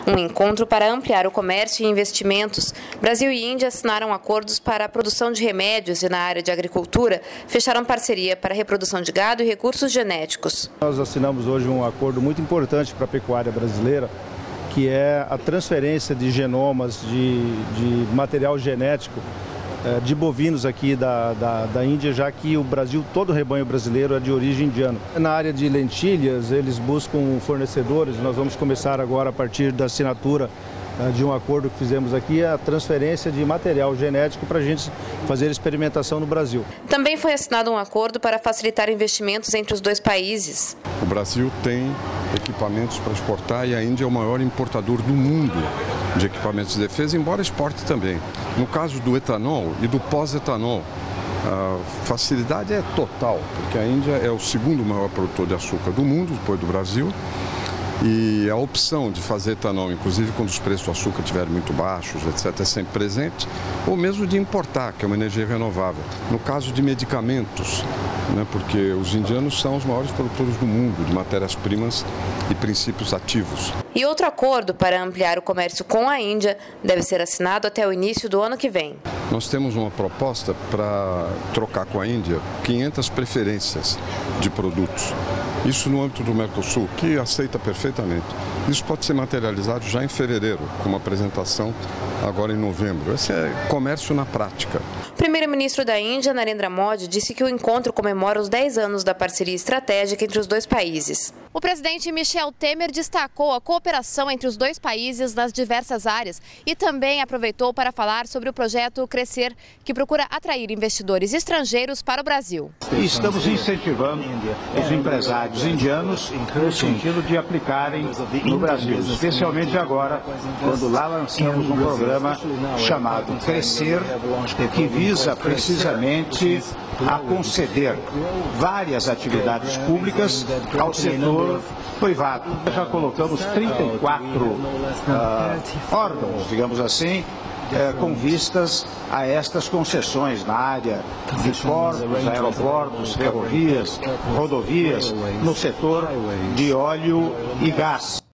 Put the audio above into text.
Um encontro para ampliar o comércio e investimentos. Brasil e Índia assinaram acordos para a produção de remédios e, na área de agricultura, fecharam parceria para a reprodução de gado e recursos genéticos. Nós assinamos hoje um acordo muito importante para a pecuária brasileira, que é a transferência de genomas, de material genético de bovinos aqui da Índia, já que o Brasil, todo o rebanho brasileiro é de origem indiana. Na área de lentilhas, eles buscam fornecedores. Nós vamos começar agora, a partir da assinatura de um acordo que fizemos aqui, a transferência de material genético para a gente fazer experimentação no Brasil. Também foi assinado um acordo para facilitar investimentos entre os dois países. O Brasil tem equipamentos para exportar e a Índia é o maior importador do mundo de equipamentos de defesa, embora exporte também. No caso do etanol e do pós-etanol, a facilidade é total, porque a Índia é o segundo maior produtor de açúcar do mundo, depois do Brasil. E a opção de fazer etanol, inclusive quando os preços do açúcar estiverem muito baixos, etc., é sempre presente, ou mesmo de importar, que é uma energia renovável. No caso de medicamentos, porque os indianos são os maiores produtores do mundo de matérias-primas e princípios ativos. E outro acordo para ampliar o comércio com a Índia deve ser assinado até o início do ano que vem. Nós temos uma proposta para trocar com a Índia 500 preferências de produtos. Isso no âmbito do Mercosul, que aceita perfeitamente. Isso pode ser materializado já em fevereiro, com uma apresentação agora em novembro. Esse é comércio na prática. O primeiro-ministro da Índia, Narendra Modi, disse que o encontro comemora os 10 anos da parceria estratégica entre os dois países. O presidente Michel Temer destacou a cooperação entre os dois países nas diversas áreas e também aproveitou para falar sobre o projeto Crescer, que procura atrair investidores estrangeiros para o Brasil. Estamos incentivando os empresários indianos no sentido de aplicarem no Brasil, especialmente agora, quando lá lançamos um programa chamado Crescer, que visa precisamente a conceder várias atividades públicas ao setor privado. Já colocamos 34 órgãos, digamos assim, com vistas a estas concessões na área de portos, aeroportos, ferrovias, rodovias, no setor de óleo e gás.